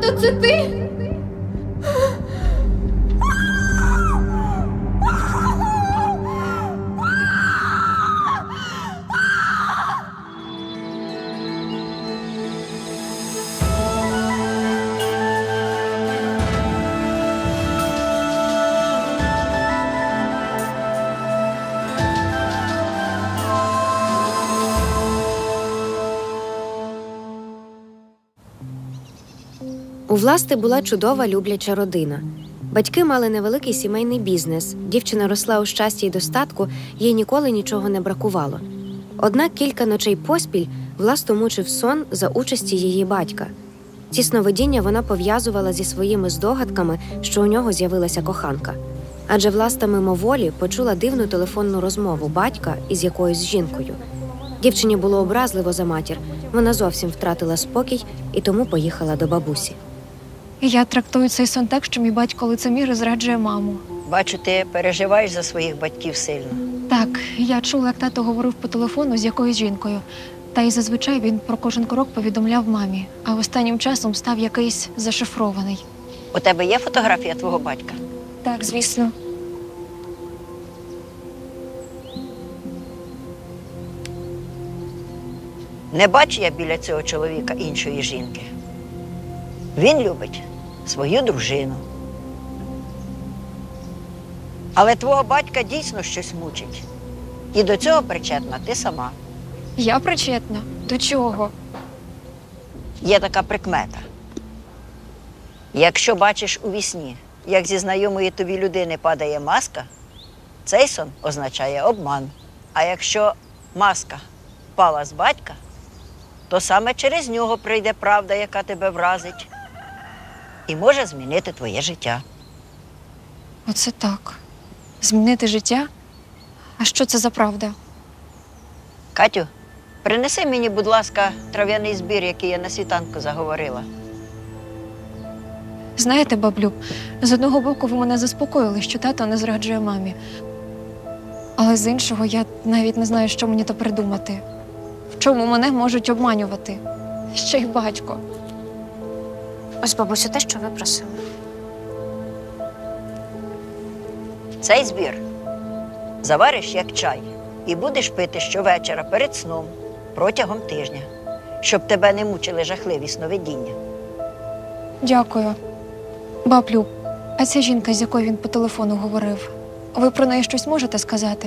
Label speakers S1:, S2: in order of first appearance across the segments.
S1: Тато, це ти?
S2: У Власти була чудова любляча родина. Батьки мали невеликий сімейний бізнес, дівчина росла у щасті й достатку, їй ніколи нічого не бракувало. Однак кілька ночей поспіль Власту мучив сон за участі її батька. Ці сновидіння вона пов'язувала зі своїми здогадками, що у нього з'явилася коханка. Адже Власта мимоволі почула дивну телефонну розмову батька із якоюсь жінкою. Дівчині було образливо за матір, вона зовсім втратила спокій і тому поїхала до бабусі.
S3: Я трактую цей сон так, що мій батько лицемір і зраджує маму.
S4: Бачу, ти переживаєш за своїх батьків сильно.
S3: Так, я чула, як тато говорив по телефону з якоюсь жінкою. Та й зазвичай він про кожен крок повідомляв мамі, а останнім часом став якийсь зашифрований.
S4: У тебе є фотографія твого батька?
S3: Так, звісно.
S4: Не бачу я біля цього чоловіка іншої жінки. Він любить свою дружину. Але твого батька дійсно щось мучить. І до цього причетна ти сама.
S3: Я причетна? До чого?
S4: Є така прикмета. Якщо бачиш у вісні, як зі знайомої тобі людини падає маска, цей сон означає обман. А якщо маска впала з батька, то саме через нього прийде правда, яка тебе вразить, і може змінити твоє життя.
S3: Оце так. Змінити життя? А що це за правда?
S4: Катю, принеси мені, будь ласка, трав'яний збір, який я на світанку заговорила.
S3: Знаєте, баблю, з одного боку ви мене заспокоїли, що тато не зраджує мамі. Але з іншого я навіть не знаю, що мені то придумати. В чому мене можуть обманювати? Ще й батько.
S1: Ось, бабусю, те, що ви просили.
S4: Цей збір завариш як чай і будеш пити щовечора перед сном протягом тижня, щоб тебе не мучили жахливі сновидіння.
S3: Дякую. Баблю, а ця жінка, з якою він по телефону говорив, ви про неї щось можете сказати?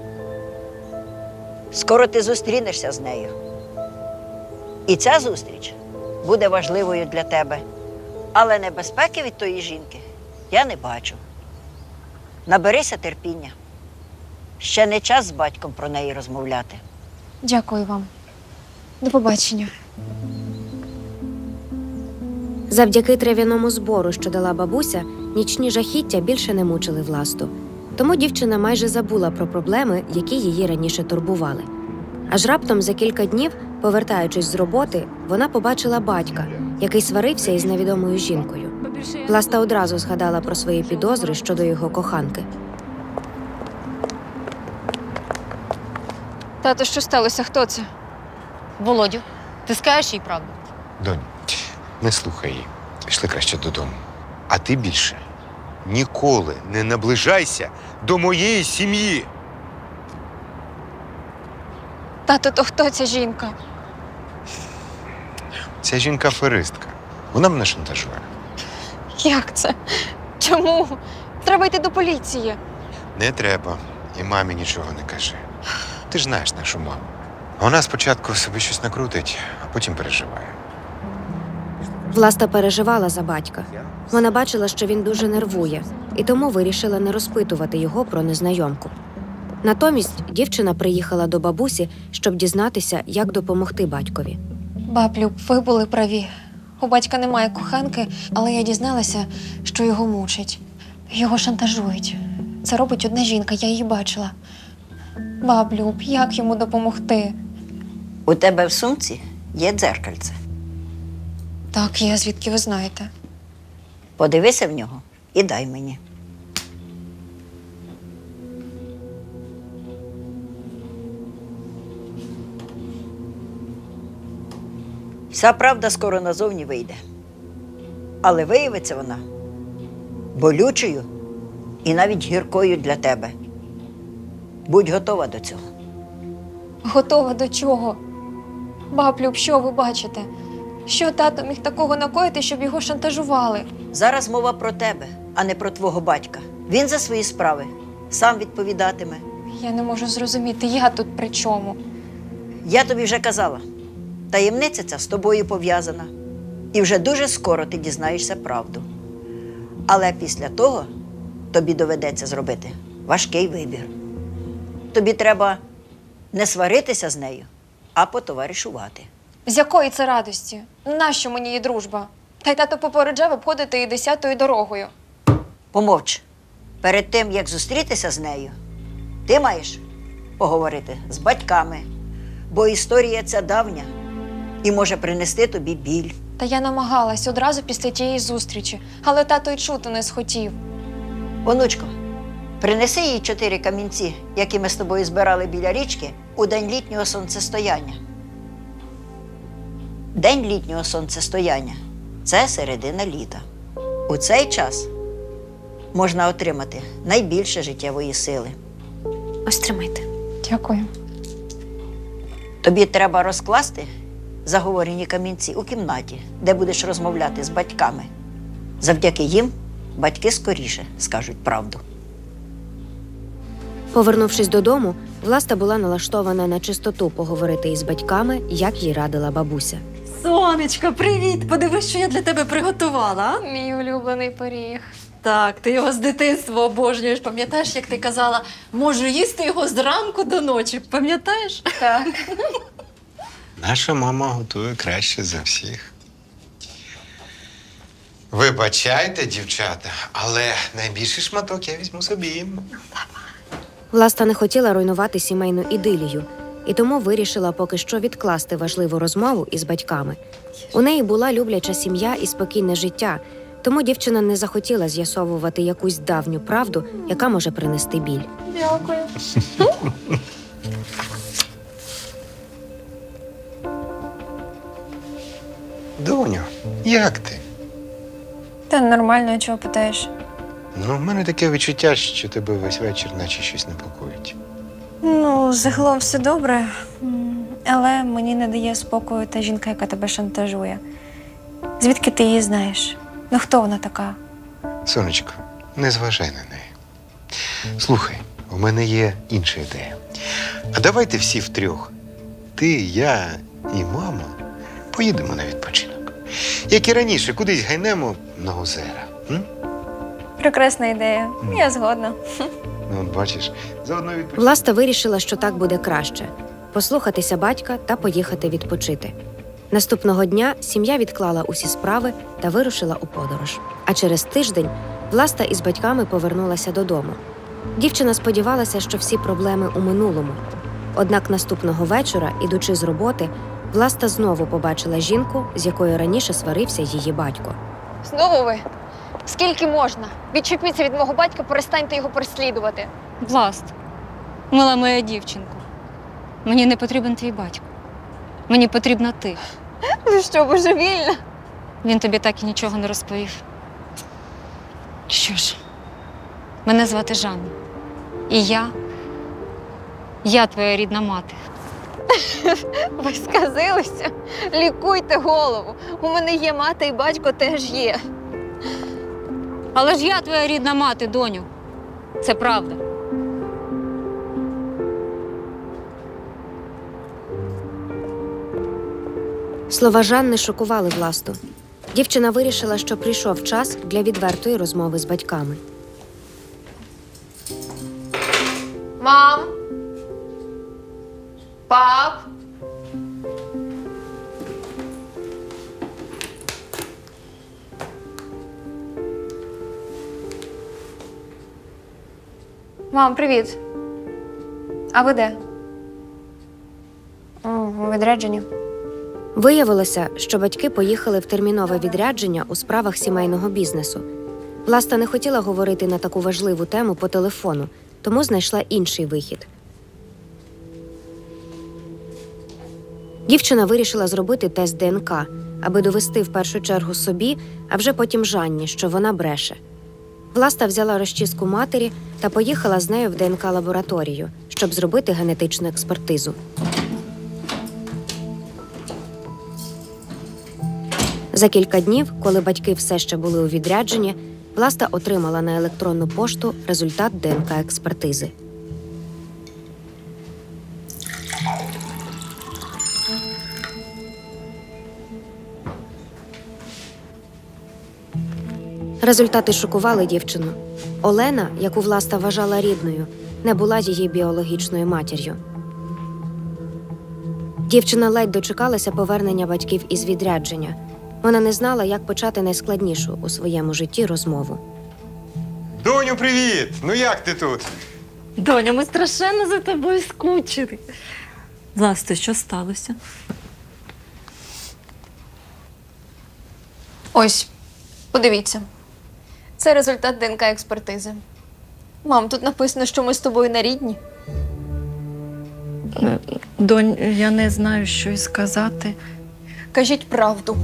S4: Скоро ти зустрінешся з нею. І ця зустріч буде важливою для тебе. Але небезпеки від тої жінки я не бачу. Наберися терпіння. Ще не час з батьком про неї розмовляти.
S3: Дякую вам. До побачення.
S2: Завдяки трав'яному збору, що дала бабуся, нічні жахіття більше не мучили Власту. Тому дівчина майже забула про проблеми, які її раніше турбували. Аж раптом за кілька днів, повертаючись з роботи, вона побачила батька, який сварився із невідомою жінкою. Власта одразу згадала про свої підозри щодо його коханки.
S3: Тато, що сталося? Хто це?
S1: Володю, ти скажеш їй правду?
S5: Донь, не слухай її. Пішли краще додому. А ти більше ніколи не наближайся до моєї сім'ї.
S3: Тато, то хто ця жінка?
S5: Ця жінка аферистка. Вона мене шантажує.
S3: Як це? Чому? Треба йти до поліції.
S5: Не треба. І мамі нічого не кажи. Ти ж знаєш нашу маму. Вона спочатку собі щось накрутить, а потім переживає.
S2: Власта переживала за батька. Вона бачила, що він дуже нервує, і тому вирішила не розпитувати його про незнайомку. Натомість дівчина приїхала до бабусі, щоб дізнатися, як допомогти батькові.
S3: Баблю, ви були праві. У батька немає коханки, але я дізналася, що його мучать. Його шантажують. Це робить одна жінка, я її бачила. Баблю, як йому допомогти?
S4: У тебе в сумці є дзеркальце.
S3: Так, я звідки ви знаєте?
S4: Подивися в нього і дай мені. Вся правда скоро назовні вийде. Але виявиться вона болючою і навіть гіркою для тебе. Будь готова до цього.
S3: Готова до чого? Баб Люб, що ви бачите? Що тато міг такого накоїти, щоб його шантажували?
S4: Зараз мова про тебе, а не про твого батька. Він за свої справи сам відповідатиме.
S3: Я не можу зрозуміти, я тут при чому?
S4: Я тобі вже казала, таємниця ця з тобою пов'язана. І вже дуже скоро ти дізнаєшся правду. Але після того тобі доведеться зробити важкий вибір. Тобі треба не сваритися з нею, а потоваришувати.
S3: З якої це радості? Нащо мені її дружба? Та й тато попереджав обходити її 10-ю дорогою.
S4: Помовч. Перед тим, як зустрітися з нею, ти маєш поговорити з батьками, бо історія ця давня і може принести тобі біль.
S3: Та я намагалась одразу після тієї зустрічі, але тато й чути не схотів.
S4: Онучко, принеси їй 4 камінці, які ми з тобою збирали біля річки у день літнього сонцестояння. День літнього сонцестояння – це середина літа. У цей час можна отримати найбільше життєвої сили.
S2: Ось тримайте.
S3: Дякую.
S4: Тобі треба розкласти заговорені камінці у кімнаті, де будеш розмовляти з батьками. Завдяки їм батьки скоріше скажуть правду.
S2: Повернувшись додому, Власта була налаштована на чистоту поговорити із батьками, як їй радила бабуся.
S6: Сонечко, привіт! Подивись, що я для тебе приготувала. А?
S3: Мій улюблений пиріг.
S6: Так, ти його з дитинства обожнюєш. Пам'ятаєш, як ти казала, можу їсти його зранку до ночі. Пам'ятаєш?
S3: Так.
S5: Наша мама готує краще за всіх. Вибачайте, дівчата, але найбільший шматок я візьму собі.
S2: Власта не хотіла руйнувати сімейну ідилію, і тому вирішила поки що відкласти важливу розмову із батьками. У неї була любляча сім'я і спокійне життя, тому дівчина не захотіла з'ясовувати якусь давню правду, яка може принести біль.
S3: Дякую.
S5: Доню, як ти?
S3: Та нормально, а чого питаєш?
S5: Ну, в мене таке відчуття, що тебе весь вечір наче щось непокоїть.
S3: Ну, загалом все добре, але мені не дає спокою та жінка, яка тебе шантажує. Звідки ти її знаєш? Ну, хто вона така?
S5: Сонечко, не зважай на неї. Слухай, у мене є інша ідея. А давайте всі втрьох, ти, я і мама, поїдемо на відпочинок. Як і раніше, кудись гайнемо на озера. М?
S3: Прекрасна ідея. Я згодна.
S5: Ну, от бачиш, заодно відпочинок.
S2: Власта вирішила, що так буде краще – послухатися батька та поїхати відпочити. Наступного дня сім'я відклала усі справи та вирушила у подорож. А через тиждень Власта із батьками повернулася додому. Дівчина сподівалася, що всі проблеми у минулому. Однак наступного вечора, ідучи з роботи, Власта знову побачила жінку, з якою раніше сварився її батько.
S3: Знову ви? Скільки можна? Відчепіться від мого батька, перестаньте його переслідувати.
S1: Власт, мила моя дівчинко, мені не потрібен твій батько. Мені потрібна ти.
S3: Ви що, божевільна?
S1: Він тобі так і нічого не розповів. Що ж, мене звати Жанна. І я твоя рідна мати.
S3: Ви сказилися? Лікуйте голову. У мене є мати і батько теж є.
S1: Але ж я твоя рідна мати, доню. Це правда.
S2: Слова Жанни шокували Власту. Дівчина вирішила, що прийшов час для відвертої розмови з батьками.
S3: Мам? Пап? Мам, привіт. А ви де? У відрядженні.
S2: Виявилося, що батьки поїхали в термінове відрядження у справах сімейного бізнесу. Власта не хотіла говорити на таку важливу тему по телефону, тому знайшла інший вихід. Дівчина вирішила зробити тест ДНК, аби довести в першу чергу собі, а вже потім Жанні, що вона бреше. Власта взяла розчіску матері та поїхала з нею в ДНК-лабораторію, щоб зробити генетичну експертизу. За кілька днів, коли батьки все ще були у відрядженні, Власта отримала на електронну пошту результат ДНК-експертизи. Результати шокували дівчину. Олена, яку Власта вважала рідною, не була її біологічною матір'ю. Дівчина ледь дочекалася повернення батьків із відрядження. Вона не знала, як почати найскладнішу у своєму житті розмову.
S5: Доню, привіт! Ну як ти тут?
S6: Доня, ми страшенно за тобою скучили. Власне, що сталося?
S3: Ось, подивіться. Це результат ДНК-експертизи. Мам, тут написано, що ми з тобою не рідні.
S6: Донь, я не знаю, що й сказати.
S3: Кажіть правду.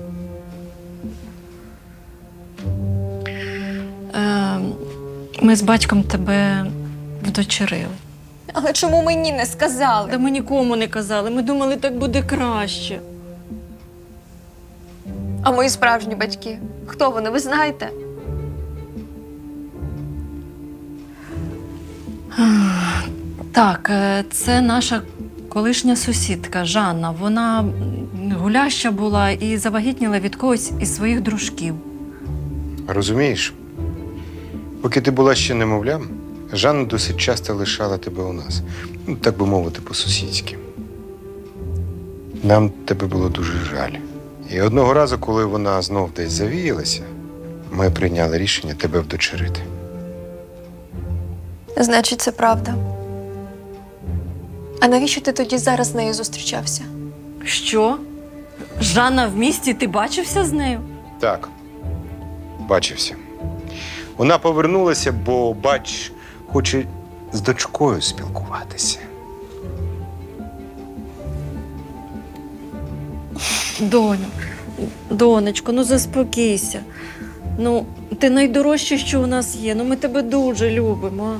S6: Ми з батьком тебе вдочерили.
S3: Але чому мені не сказали?
S6: Та ми нікому не казали. Ми думали, так буде краще.
S3: А мої справжні батьки? Хто вони, ви знаєте?
S6: Так, це наша колишня сусідка Жанна. Вона гуляща була і завагітніла від когось із своїх дружків.
S5: Розумієш, поки ти була ще немовлям, Жанна досить часто лишала тебе у нас. Ну, так би мовити, по-сусідськи. Нам тебе було дуже жаль. І одного разу, коли вона знов десь завіялася, ми прийняли рішення тебе вдочерити.
S3: Значить, це правда. А навіщо ти тоді зараз з нею зустрічався?
S6: Що? Жанна в місті? Ти бачився з нею?
S5: Так, бачився. Вона повернулася, бо, бач, хоче з дочкою спілкуватися.
S6: Доню, донечко, ну заспокійся. Ну, ти найдорожче, що у нас є. Ну, ми тебе дуже любимо.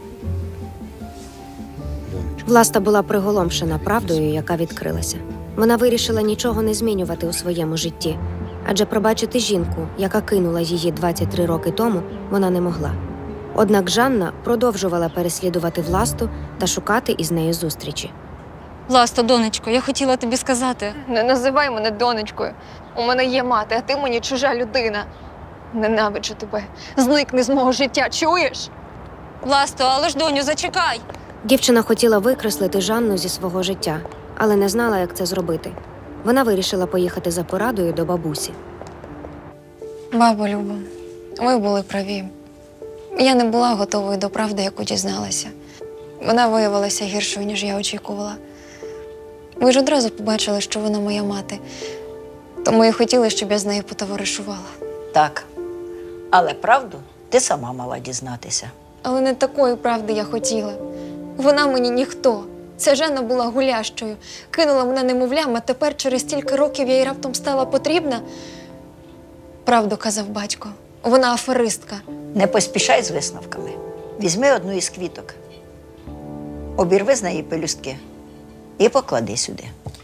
S2: Власта була приголомшена правдою, яка відкрилася. Вона вирішила нічого не змінювати у своєму житті, адже пробачити жінку, яка кинула її 23 роки тому, вона не могла. Однак Жанна продовжувала переслідувати Власту та шукати із нею зустрічі.
S1: Власто, донечко, я хотіла тобі сказати.
S3: Не називай мене донечкою. У мене є мати, а ти мені чужа людина. Ненавиджу тебе. Зникни з мого життя, чуєш?
S1: Власто, але ж, доню, зачекай.
S2: Дівчина хотіла викреслити Жанну зі свого життя, але не знала, як це зробити. Вона вирішила поїхати за порадою до бабусі.
S3: Бабо Люба, ви були праві. Я не була готовою до правди, яку дізналася. Вона виявилася гіршою, ніж я очікувала. Ви ж одразу побачили, що вона моя мати. Тому і хотіли, щоб я з нею потоваришувала.
S4: Так. Але правду ти сама мала дізнатися.
S3: Але не такої правди я хотіла. Вона мені ніхто. Ця Жанна була гулящою. Кинула мене немовлям, а тепер через стільки років я їй раптом стала потрібна. Правду казав батько. Вона аферистка.
S4: Не поспішай з висновками. Візьми одну із квіток, обірви з неї пелюстки і поклади сюди.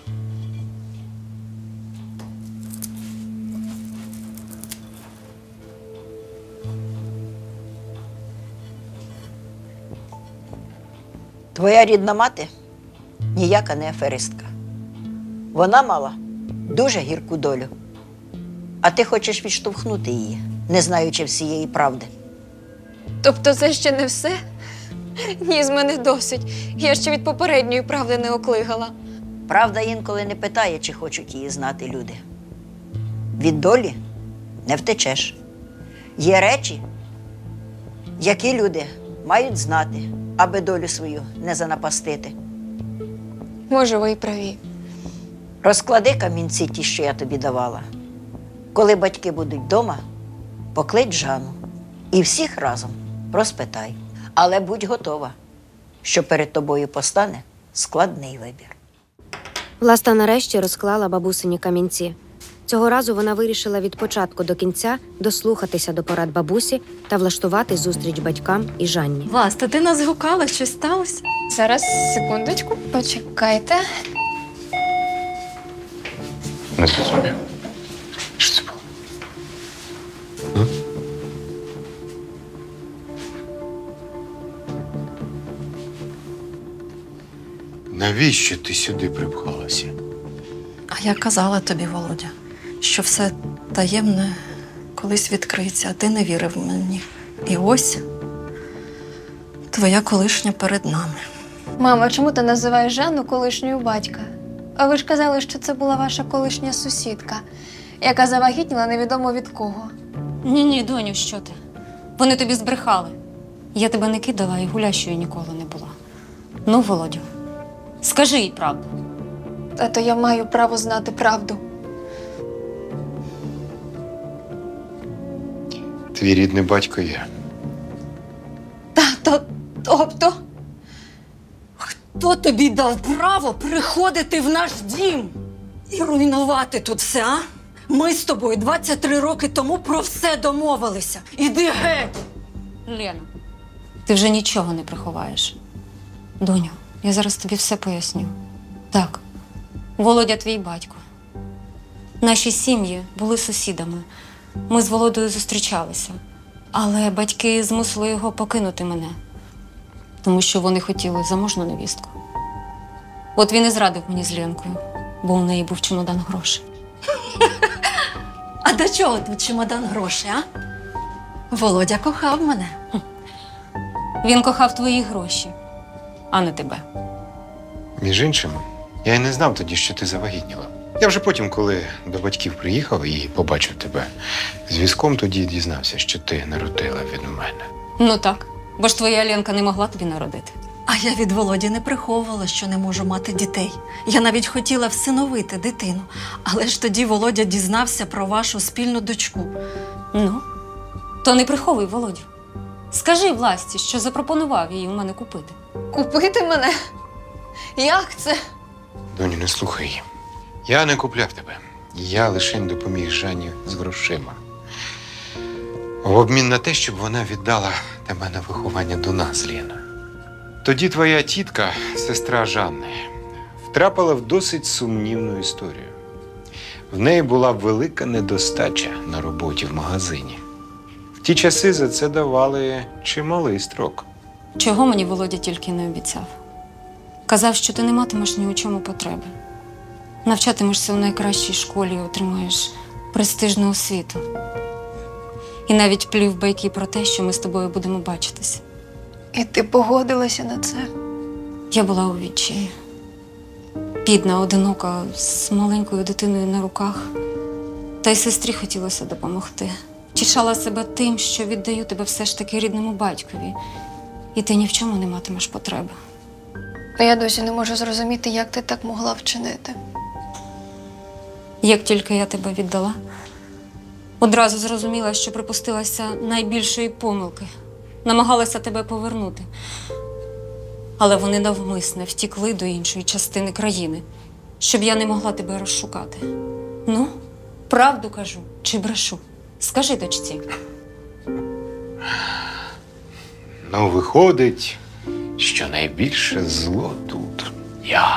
S4: Твоя рідна мати ніяка не аферистка. Вона мала дуже гірку долю. А ти хочеш відштовхнути її, не знаючи всієї правди.
S3: Тобто це ще не все? Ні, з мене досить. Я ще від попередньої правди не оклигала.
S4: Правда інколи не питає, чи хочуть її знати люди. Від долі не втечеш. Є речі, які люди мають знати, аби долю свою не занапастити.
S3: Може, ви й праві.
S4: Розклади камінці ті, що я тобі давала. Коли батьки будуть вдома, поклич Жанну і всіх разом розпитай. Але будь готова, що перед тобою постане складний вибір.
S2: Власта нарешті розклала бабусині камінці. Цього разу вона вирішила від початку до кінця дослухатися до порад бабусі та влаштувати зустріч батькам і Жанні.
S6: Власта, ти нас гукала, щось сталося?
S3: Зараз, секундочку, почекайте.
S5: Не зрозумів. Що це було? Навіщо ти сюди припхалася?
S6: А я казала тобі, Володя, що все таємне колись відкриється, а ти не вірив мені. І ось твоя колишня перед нами.
S3: Мама, чому ти називаєш Жанну колишньою батька? А ви ж казали, що це була ваша колишня сусідка, яка завагітніла невідомо від кого.
S1: Ні, доню, що ти? Вони тобі збрехали. Я тебе не кидала і гулящою ніколи не була. Ну, Володю, скажи їй правду.
S3: Тато, я маю право знати правду.
S5: Твій рідний батько я.
S3: Тобто?
S6: Хто тобі дав право приходити в наш дім і руйнувати тут все, а? Ми з тобою 23 роки тому про все домовилися. Іди геть!
S1: Лена, ти вже нічого не приховаєш. Доню, я зараз тобі все поясню. Так, Володя твій батько. Наші сім'ї були сусідами. Ми з Володою зустрічалися. Але батьки змусили його покинути мене. Тому що вони хотіли заможну невістку. От він і зрадив мені з Ленкою, бо у неї був чемодан грошей.
S6: А до чого тут чемодан грошей, а? Володя кохав мене.
S1: Він кохав твої гроші, а не тебе.
S5: Між іншим, я й не знав тоді, що ти завагітніла. Я вже потім, коли до батьків приїхав і побачив тебе з візком, тоді дізнався, що ти народила від мене.
S1: Ну так, бо ж твоя Ленка не могла тобі народити.
S6: А я від Володі не приховувала, що не можу мати дітей. Я навіть хотіла всиновити дитину. Але ж тоді Володя дізнався про вашу спільну дочку.
S1: Ну, то не приховуй, Володю. Скажи Власті, що запропонував їй у мене купити.
S3: Купити мене? Як це?
S5: Доню, не слухай її. Я не купляв тебе. Я лише допоміг Жанні з грошима. В обмін на те, щоб вона віддала тебе на виховання до нас, Лена. Тоді твоя тітка, сестра Жанни, втрапила в досить сумнівну історію. В неї була велика недостача на роботі в магазині. В ті часи за це давали чималий строк.
S1: Чого мені Володя тільки не обіцяв. Казав, що ти не матимеш ні у чому потреби. Навчатимешся у найкращій школі і отримаєш престижну освіту. І навіть плів байки про те, що ми з тобою будемо бачитися.
S3: І ти погодилася на це?
S1: Я була у відчаї. Бідна, одинока, з маленькою дитиною на руках. Та й сестрі хотілося допомогти. Втішала себе тим, що віддаю тебе все ж таки рідному батькові. І ти ні в чому не матимеш потреби.
S3: Та я досі не можу зрозуміти, як ти так могла вчинити.
S1: Як тільки я тебе віддала, одразу зрозуміла, що припустилася найбільшої помилки. Намагалася тебе повернути. Але вони навмисне втікли до іншої частини країни, щоб я не могла тебе розшукати. Ну, правду кажу чи брешу? Скажи дочці.
S5: Ну, виходить, що найбільше зло тут я.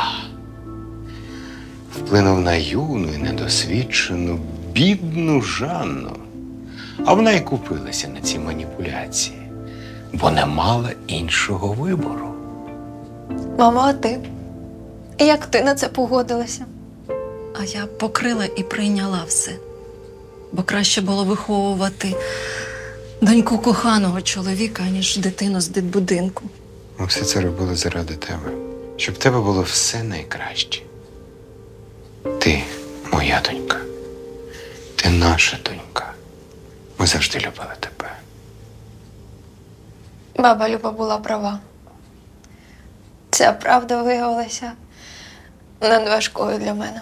S5: Вплинув на юну і недосвідчену, бідну Жанну. А вона й купилася на ці маніпуляції, бо не мала іншого вибору.
S3: Мамо, а ти? Як ти на це погодилася?
S6: А я покрила і прийняла все. Бо краще було виховувати доньку коханого чоловіка, ніж дитину з дитбудинку.
S5: Ми все це робили заради тебе, щоб в тебе було все найкраще. Ти моя донька. Ти наша донька. Ми завжди любили тебе.
S3: Баба Люба була права. Ця правда виявилася надважкою для мене.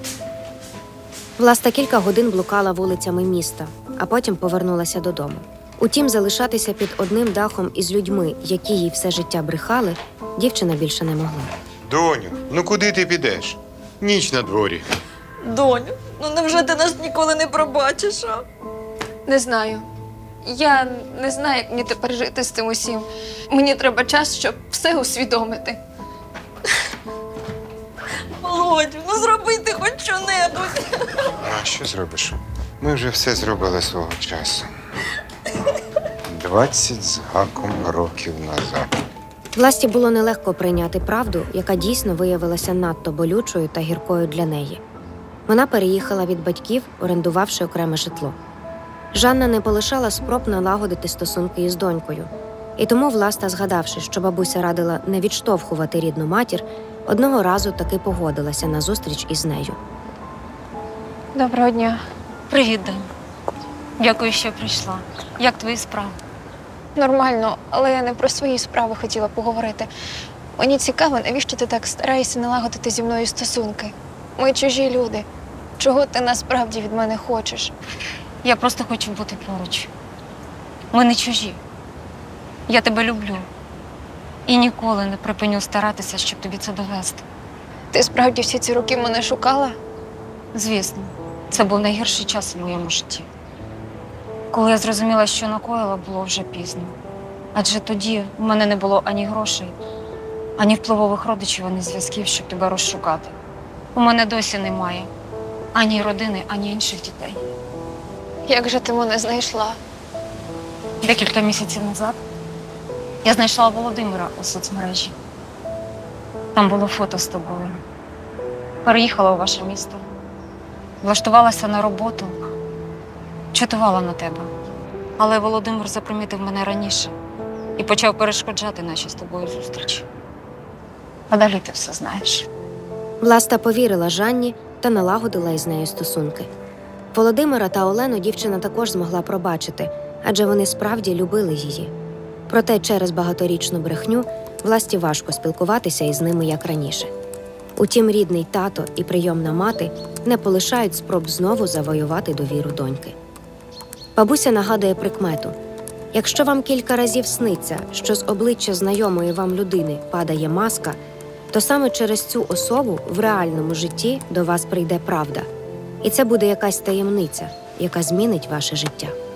S2: Власта кілька годин блукала вулицями міста, а потім повернулася додому. Утім, залишатися під одним дахом із людьми, які їй все життя брехали, дівчина більше не могла.
S5: Доню, ну куди ти підеш? Ніч на дворі.
S3: Доню, ну невже ти нас ніколи не пробачиш? А? Не знаю. Я не знаю, як мені тепер жити з цим усім. Мені треба час, щоб все усвідомити. Володю, ну зроби ти хоч що-небудь.
S5: А що зробиш? Ми вже все зробили свого часу. 20 з гаком років назад.
S2: Власті було нелегко прийняти правду, яка дійсно виявилася надто болючою та гіркою для неї. Вона переїхала від батьків, орендувавши окреме житло. Жанна не полишала спроб налагодити стосунки із донькою. І тому Власта, згадавши, що бабуся радила не відштовхувати рідну матір, одного разу таки погодилася на зустріч із нею.
S3: Доброго дня.
S1: Привіт, Донь. Дякую, що прийшла. Як твої справи?
S3: Нормально, але я не про свої справи хотіла поговорити. Мені цікаво, навіщо ти так стараєшся налагодити зі мною стосунки? Ми чужі люди. Чого ти насправді від мене хочеш?
S1: Я просто хочу бути поруч. Ми не чужі. Я тебе люблю. І ніколи не припиню старатися, щоб тобі це довести.
S3: Ти справді всі ці роки мене шукала?
S1: Звісно, це був найгірший час у моєму житті. Коли я зрозуміла, що накоїла, було вже пізно. Адже тоді в мене не було ані грошей, ані впливових родичів, ані зв'язків, щоб тебе розшукати. У мене досі немає ані родини, ані інших дітей.
S3: Як же ти мене знайшла?
S1: Декілька місяців назад я знайшла Володимира у соцмережі. Там було фото з тобою. Переїхала у ваше місто. Влаштувалася на роботу. Чатувала на тебе. Але Володимир запримітив мене раніше і почав перешкоджати наші з тобою зустрічі. А далі ти все знаєш.
S2: Власта повірила Жанні та налагодила із нею стосунки. Володимира та Олену дівчина також змогла пробачити, адже вони справді любили її. Проте через багаторічну брехню Власті важко спілкуватися із ними, як раніше. Утім, рідний тато і прийомна мати не полишають спроб знову завоювати довіру доньки. Бабуся нагадує прикмету: якщо вам кілька разів сниться, що з обличчя знайомої вам людини падає маска, то саме через цю особу в реальному житті до вас прийде правда. І це буде якась таємниця, яка змінить ваше життя.